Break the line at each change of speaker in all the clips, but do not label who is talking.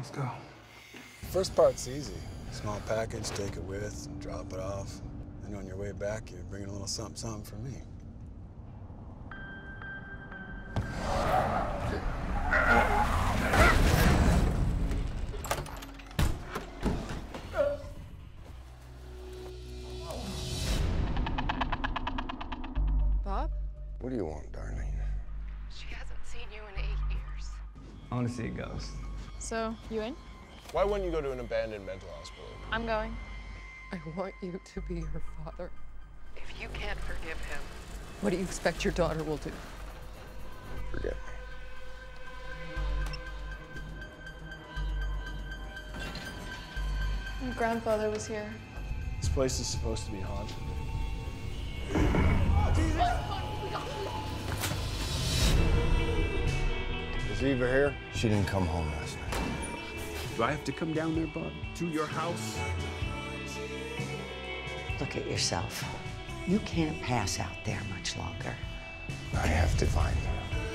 Let's go.
First part's easy. Small package, take it with, drop it off. And on your way back, you're bringing a little something for me.
Bob?
What do you want, Darlene?
She hasn't seen you in 8 years.
I want to see a ghost.
So, you in?
Why wouldn't you go to an abandoned mental hospital?
I'm going.
I want you to be her father.
If you can't forgive him,
What do you expect your daughter will do?
Forget me.
My grandfather was here.
This place is supposed to be haunted.
Is Eva here? She didn't come home last night.
Do I have to come down there, Bob? To your house?
Look at yourself. You can't pass out there much longer.
I have to find her.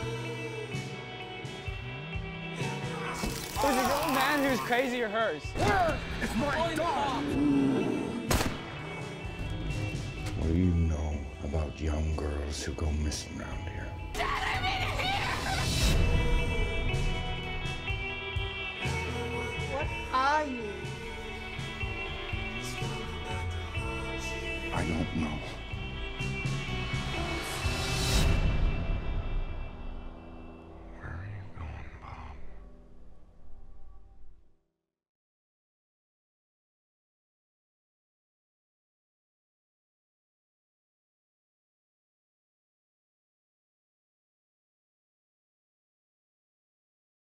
There's a grown man who's crazy or hers.
It's my dog!
What do you know about young girls who go missing around here?
What are you?
I don't know.